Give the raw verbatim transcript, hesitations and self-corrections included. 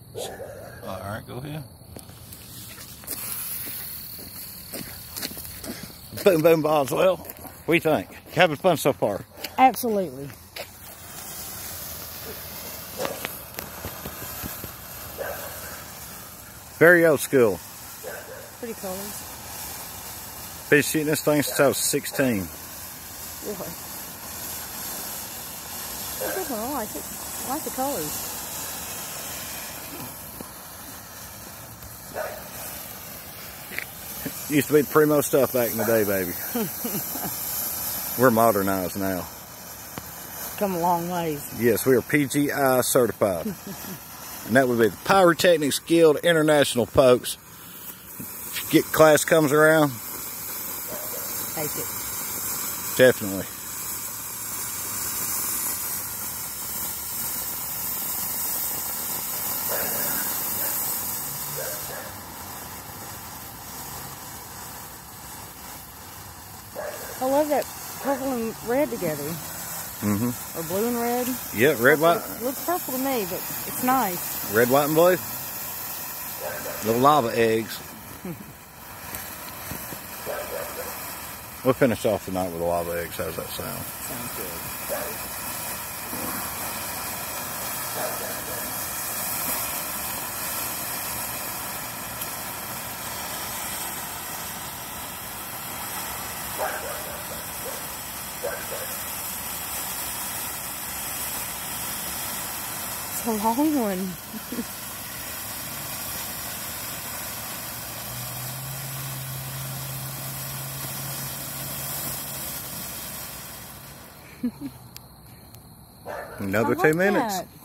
All right, go ahead. Boom, boom, Boswell. What do you think? Having fun so far? Absolutely. Very old school. Pretty colors. Been shooting this thing since I was sixteen. Really? It's a good one. I like it. I like the colors. Used to be the primo stuff back in the day, baby. We're modernized now. Come a long ways. Yes, we are P G I certified. And that would be the Pyrotechnics Guild International, folks. If get class comes around, Take it. definitely. I love that purple and red together. Mm-hmm. Or blue and red. Yeah, red, white. It looks purple to me, but it's nice. Red, white, and blue. Little lava eggs. We'll finish off the night with the lava eggs. How's that sound? Sounds good. It's a long one. Another I like two minutes. that.